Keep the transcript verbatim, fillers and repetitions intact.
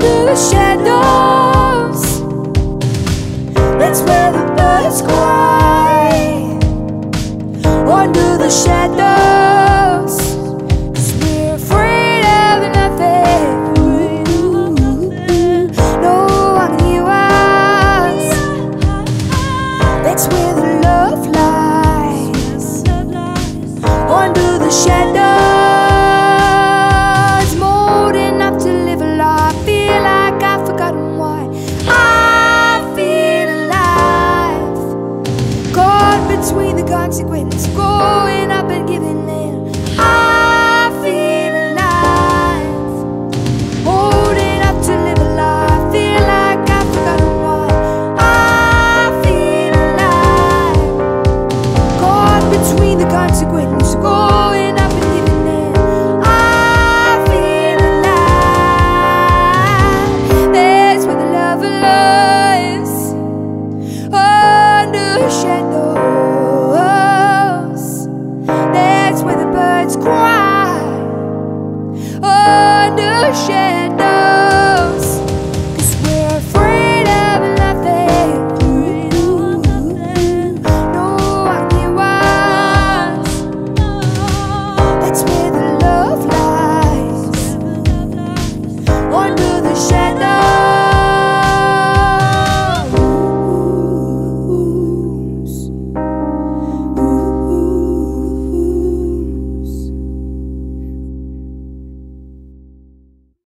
under the shadows. That's where the birds cry. Under the shadows, 'cause we're afraid of nothing. No one can hear us. That's where the love lies. Under the shadows, mold enough to live a life. Feel like I've forgotten why I feel alive. Caught between the consequences, going up and giving in. I feel alive. Holding up to live a life. Feel like I've forgotten why I feel alive. Caught between the consequences, going up and giving in. I feel alive. That's where the love lies. Under the shadows. That's where the birds cry. Under the shadows.